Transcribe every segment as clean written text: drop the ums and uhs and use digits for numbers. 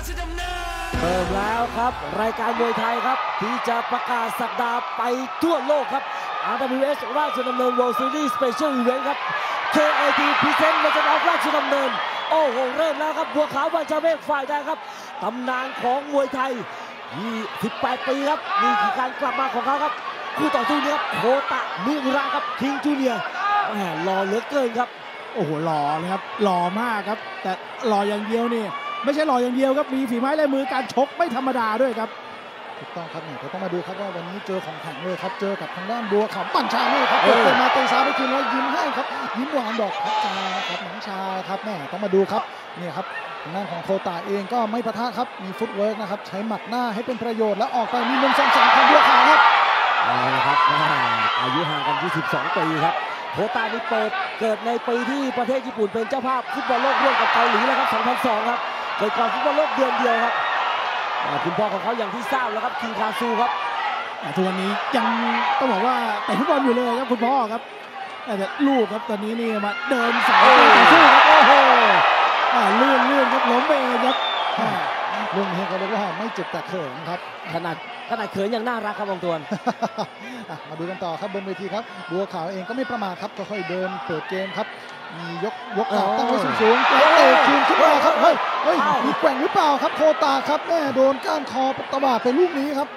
เริ่มแล้วครับรายการมวยไทยครับที่จะประกาศสัปดาห์ไปทั่วโลกครับ RWS ราชดำเนิน World Series Special Event ครับ KAT Present Legend of ราชดำเนินโอ้โหเริ่มแล้วครับบัวขาววันชาเมฆฝ่ายแดงครับตำนานของมวยไทย28 ปีครับนี่คือการกลับมาของเขาครับคู่ต่อสู้นี้ครับโคตะมิอุระครับคิงจูเนียร์หล่อเหลือเกินครับโอ้โหหล่อเลยครับหล่อมากครับแต่หล่ออย่างเดียวนี่ไม่ใช่หล่ออย่างเดียวครับมีฝีไม้ลายมือการชกไม่ธรรมดาด้วยครับถูกต้องครับเนี่ยเราต้องมาดูครับว่าวันนี้เจอของแข็งเลยครับเจอกับทางด้านบัวขาวปั่นชานี่ครับเปิดมาเตะซ้ายไปคืนแล้วยิ้มให้ครับยิ้มหวานดอกพัชชาครับน้องชาครับแม่ต้องมาดูครับเนี่ยครับทางด้านของโคตาเองก็ไม่ปะทะครับมีฟุตเวิร์กนะครับใช้หมัดหน้าให้เป็นประโยชน์แล้วออกไปมี1-2-3ของบัวขาวครับเอาละครับอายุห่างกัน22 ปีครับโคตานี่เกิดในปีที่ประเทศญี่ปุ่นเป็นเจ้าภาพฟุตบอลโลกร่วมกับเกาหลีแล้วครับ2002ครับเกิดก่อนฟุตบอลโลกเดือนเดียวครับคุณพ่อของเขาอย่างที่ทราบแล้วครับคิงคาซูครับทุกวันนี้ยังต้องบอกว่าเตะฟุตบอลอยู่เลยครับคุณพ่อครับแต่ลูกครับตอนนี้นี่มาเดินสายต่อสู้ครับโอ้โหเลื่อนครับล้มไปเองครับเรื่องนี้เขาเรียกว่าไม่เจ็บแต่เขินครับขนาดเขินยังน่ารักครับองตวนมาดูกันต่อครับบนเวทีครับบัวขาวเองก็ไม่ประมาทครับค่อยๆเดินเปิดเกมครับมียกขาตั้งไว้สูงๆแล้วเตะคืนขึ้นมาครับเฮ้ยมีแกว่งหรือเปล่าครับโคตาครับแม่โดนก้านคอตะบาดไปลูกนี้ครับ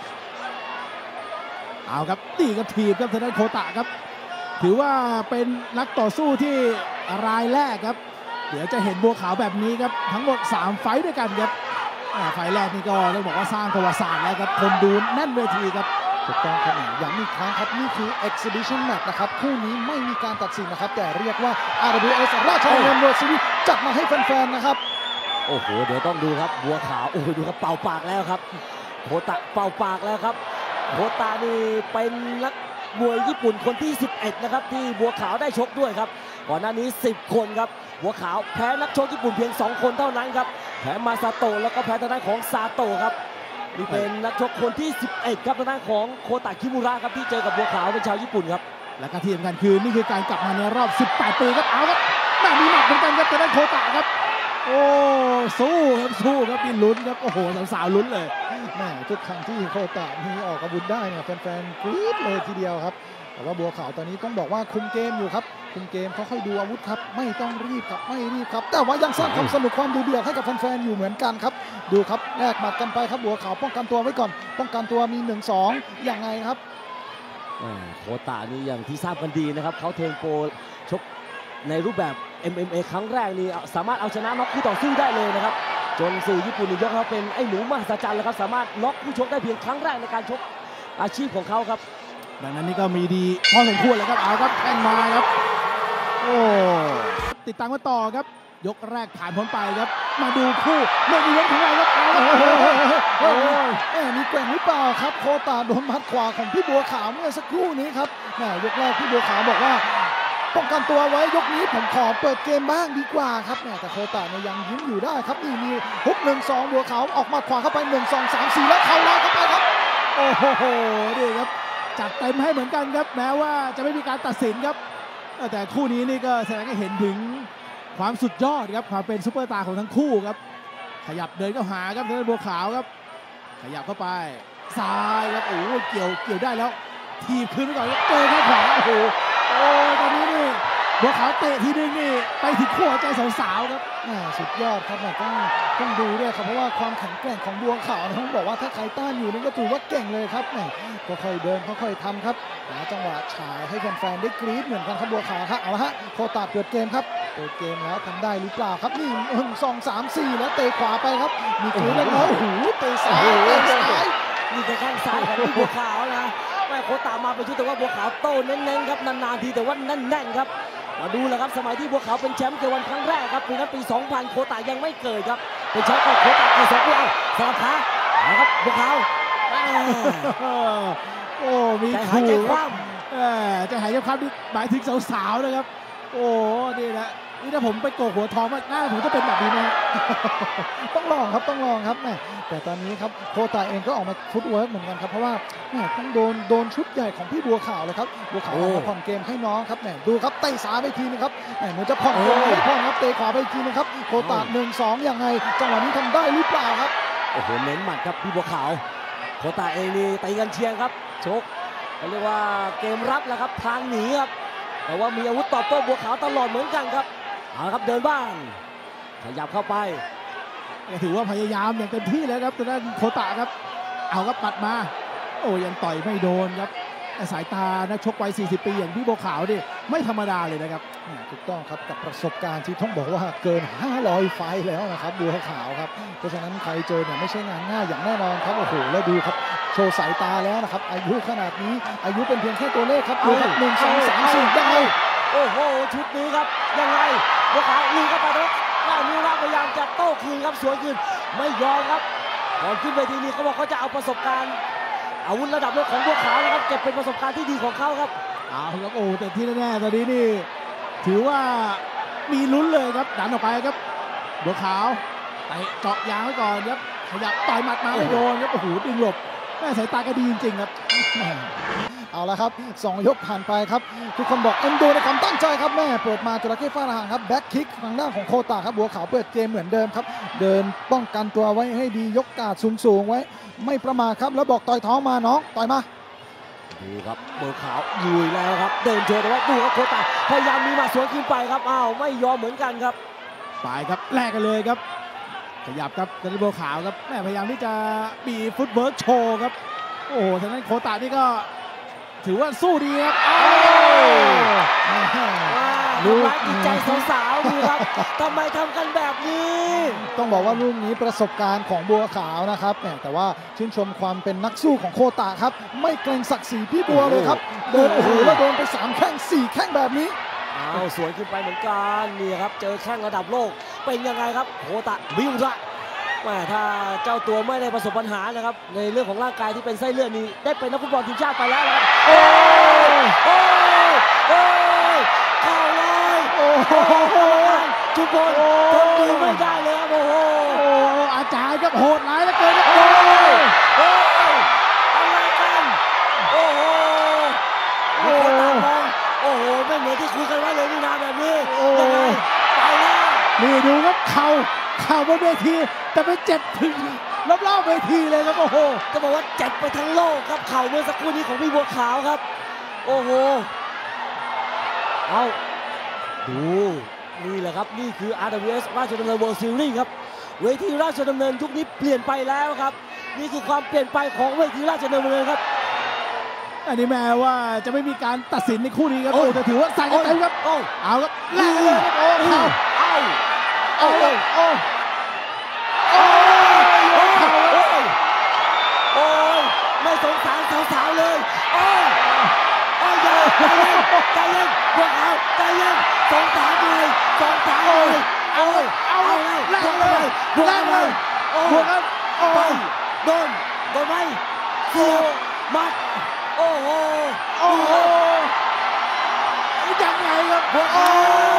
เอาครับตีกับทีบครับทางด้านโคตาครับถือว่าเป็นนักต่อสู้ที่รายแรกครับเดี๋ยวจะเห็นบัวขาวแบบนี้ครับทั้งหมด3ไฟต์ด้วยกันครับไฟล์แรกนี่ก็ต้องบอกว่าสร้างประวัติศาสตร์แล้วครับคนดูแน่นเวทีครับถูกต้องครับย้ำอีกครั้งครับนี่คือ Exhibition Match นะครับคู่นี้ไม่มีการตัดสินนะครับแต่เรียกว่า RWS ราชดำเนิน World Series จัดมาให้แฟนๆนะครับโอ้โหเดี๋ยวต้องดูครับบัวขาวโอ้โหดูครับเป่าปากแล้วครับโคตะเป่าปากแล้วครับโคตะนี่เป็นนักมวยญี่ปุ่นคนที่11นะครับที่บัวขาวได้ชกด้วยครับก่อนหน้านี้10 คนครับบัวขาวแพ้นักชกญี่ปุ่นเพียง2 คนเท่านั้นครับแพ้มาซาโตะแล้วก็แพ้ทางด้านของซาโตะครับนี่เป็นนักชกคนที่11ครับทางด้านของโคตะคิมุระครับที่เจอกับบัวขาวเป็นชาวญี่ปุ่นครับและก็ที่สำคัญคือนี่คือการกลับมาในรอบ18 ปีครับเอาครับแม่มีหนักเหมือนกันครับทางด้านโคตะครับโอ้สู้ครับมีลุ้นครับโอ้โหสาวๆลุ้นเลยแม่ทุกครั้งที่โคตะมีออกอาวุธได้เนี่ยแฟนๆกรี๊ดเลยทีเดียวครับแต่ว่าบัวขาวตอนนี้ต้องบอกว่าคุมเกมอยู่ครับคุมเกมค่อยๆดูอาวุธครับไม่ต้องรีบครับไม่รีบครับแต่ว่ายังสร้างความสนุกความดูเดือดให้กับแฟนๆอยู่เหมือนกันครับดูครับแลกหมัดกันไปครับบัวขาวป้องกันตัวไว้ก่อนป้องกันตัวมี 1-2 อย่างไงครับโคตะนี่อย่างที่ทราบกันดีนะครับเขาเทิร์นโปรชกในรูปแบบ MMA ครั้งแรกนี่สามารถเอาชนะน็อกคู่ต่อสู้ได้เลยนะครับจนสื่อญี่ปุ่นยกเขาเป็นไอ้หนูมหัศจรรย์เลยครับสามารถน็อกผู้ชกได้เพียงครั้งแรกในการชกอาชีพของเขาครับดังนั้นนี่ก็มีดีพอสมควรเลยครับเอาครับแข้งมาครับโอ้ติดตามกันต่อครับยกแรกผ่านพ้นไปครับมาดูคู่เรื่องอีเวนต์ของเราครับมีแกว่งหรือเปล่าครับโคตาโดนมัดขวาของพี่บัวขาวเมื่อสักครู่นี้ครับยกแรกพี่บัวขาวบอกว่าป้องกันตัวไว้ยกนี้ผมขอเปิดเกมบ้างดีกว่าครับแต่โคตาเนี่ยยังยิ้มอยู่ได้ครับนี่มีฮุก 1-2 บัวขาวออกมาขวาเข้าไป 1-2-3-4 แล้วเข่าลอยเข้าไปครับโอ้โหดีครับจัดเต็มให้เหมือนกันครับแม้ว่าจะไม่มีการตัดสินครับแต่คู่นี้นี่ก็แสดงให้เห็นถึงความสุดยอดครับความเป็นซุปเปอร์สตาร์ของทั้งคู่ครับขยับเดินเข้าหาครับทางด้านบัวขาวครับขยับเข้าไปซ้ายครับโอ้เกี่ยวได้แล้วทีบคืนไปก่อนเจอแค่ขวาโอ้โหตอนนี้นี่บัวขาวเตะทีนึงนี่ไปถึงขั้วใจสาวๆครับสุดยอดครับต้องดูด้วยครับเพราะว่าความแข็งแกร่งของบัวขาวต้องบอกว่าถ้าใครต้านอยู่นี่ก็ถือว่าเก่งเลยครับค่อยๆเดินค่อยๆทำครับหาจังหวะฉายให้แฟนๆได้กรี๊ดเหมือนกันครับบัวขาวครับเอาละฮะโคตาเปิดเกมครับเปิดเกมแล้วทำได้หรือเปล่าครับนี่1-2-3-4แล้วเตะขวาไปครับมีกรี๊ดแล้วโอ้โหเตะซ้ายนี่จะข้างซ้ายของบัวขาวนะแม่โคตามาเป็นชุดแต่ว่าบัวขาวโต้เน้นๆครับนานๆทีแต่ว่าแน่นๆครับมาดูแหละครับสมัยที่บัวขาวเป็นแชมป์เกวันครั้งแรกครับปีนั้นปี 2000 โคตายังไม่เกิดครับเป็นแชมป์ของโคตาเกิด2 ปีสลับขานะครับบัวขาวโอ้มีใจหายใจคว่ำจะหายใจคว่ำหมายถึงสาวๆนะครับโอ้นี่แหละนี่ถ้าผมไปโกกหัวทองหน้าผมจะเป็นแบบนี้นะต้องลองครับแม่แต่ตอนนี้ครับโคตาเองก็ออกมาฟุตเวิร์กเหมือนกันครับเพราะว่าแม่ต้องโดนชุดใหญ่ของพี่บัวขาวเลยครับบัวขาวออกมาผ่อนเกมให้น้องครับแม่ดูครับเตะซ้ายไปทีนึงครับแม่เหมือนจะผ่อนเกมไม่ผ่อนครับเตะขวาไปทีนึงครับโคตา1-2ยังไงจังหวะนี้ทำได้หรือเปล่าครับโอ้โหเน้นหมัดครับพี่บัวขาวโคตาเองนี่ตีกันเชียงครับชกเขาเรียกว่าเกมรับแหละครับทางหนีครับแต่ว่ามีอาวุธตอบโต้บัวขาวตลอดเหมือนกันครับเอาละครับเดินบ้างขยับเข้าไปก็ถือว่าพยายามอย่างเต็มที่แล้วครับทางด้านโคตะครับเอาครับปัดมาโอ้ยังต่อยไม่โดนครับแต่สายตานักชกวัย40 ปีอย่างพี่บัวขาวนี่ไม่ธรรมดาเลยนะครับถูกต้องครับกับประสบการณ์ที่ต้องบอกว่าเกิน500ไฟท์แล้วนะครับบัวขาวครับเพราะฉะนั้นใครเจอเนี่ยไม่ใช่งานง่ายอย่างแน่นอนครับโอ้โหแล้วดูครับโชว์สายตาแล้วนะครับอายุขนาดนี้อายุเป็นเพียงแค่ตัวเลขครับดูครับ1-2-3-4ยังไงโอ้โหชุดนี้ครับยังไงบัวขาวลุยเข้าไปแล้วล่านิวราพยายามจะโต้คืนครับสวนคืนไม่ยอมครับก่อนขึ้นเวทีนี้เขาบอกเขาจะเอาประสบการณ์อาวุธระดับโลกของบัวขาวนะครับเก็บเป็นประสบการณ์ที่ดีของเขาครับเอาครับโอ้แต่ที่แน่ๆตอนนี้นี่ถือว่ามีลุ้นเลยครับดันออกไปครับบัวขาวไปเจาะยางไว้ก่อนครับขยับต่อยหมัดมาไม่โดนครับโอ้โหดึงหลบแม่สายตาก็ดีจริงๆครับเอาละครับ2ยกผ่านไปครับทุกคนบอกเอ็นดูในความตั้งใจครับแม่เปิดมาจระเข้ฟาดหางครับแบ็คคิกทางด้านของโคตาครับบัวขาวเปิดเกมเหมือนเดิมครับเดินป้องกันตัวไว้ให้ดียกกาดสูงๆไว้ไม่ประมาทครับแล้วบอกต่อยท้องมาน้องต่อยมาดูครับบัวขาวลุยแล้วครับเดินโชว์แต่ว่าดูครับโคตาพยายามมีมาสวนขึ้นไปครับอ้าวไม่ยอมเหมือนกันครับไปครับแลกกันเลยครับขยับครับทางด้านบัวขาวครับแม่พยายามที่จะมีฟุตเวิร์กโชว์ครับโอ้โหทางด้านโคตานี่ก็ถือว่าสู้ดีครับดูรักจิตใจสาวๆดูครับทำไมทำกันแบบนี้ต้องบอกว่าลูกนี้ประสบการณ์ของบัวขาวนะครับแต่ว่าชื่นชมความเป็นนักสู้ของโคตาครับไม่เกรงศักดิ์ศรีพี่บัวเลยครับเดินโอ้โหแล้วโดนไป3แข้ง4แข้งแบบนี้เอาสวนขึ้นไปเหมือนกันนี่ครับเจอแข้งระดับโลกเป็นยังไงครับโคตาวิวระถ้าเจ้าตัวไม่ได้ประสบปัญหานะครับในเรื่องของร่างกายที่เป็นไส้เลือดนี้ได้เป็นนักฟุตบอลทีมชาติไปแล้วนะครับโอ้เข้าเลยโอ้โหทุกคนทนดูไม่ได้เลยครับโอ้โหอาจารย์ครับโหดร้ายเหลือเกินครับอะไรกันโอ้โหโอ้โหโอ้โหไม่เหมือนที่คุยกันไว้เลยนี่นาแบบนี้ยังไงไปแล้วนี่ดูครับเข่าบนเวทีแต่ไปเจ็บถึงรอบๆเวทีเลยครับโอ้โหจะบอกว่าเจ็บไปทั้งโลกครับเข่าเมื่อสักครู่นี้ของพี่บัวขาวครับโอ้โหเอาดูนี่แหละครับนี่คือ RWS ราชดำเนิน World Series ครับเวทีราชดำเนินยุคนี้เปลี่ยนไปแล้วครับนี่คือความเปลี่ยนไปของเวทีราชดำเนินครับอันนี้แม้ว่าจะไม่มีการตัดสินในคู่นี้ครับแต่ถือว่าใส่กันเต็มครับเอาครับแลกเลยโอ้ไม่สงสารสาวๆเลยใจเย็นพวกเขาใจเย็นสงสารเลยเอาเลยแลกเลยบวกครับไปโดนไหมเสียบมัดโอ้โหยังไงครับพวกเขา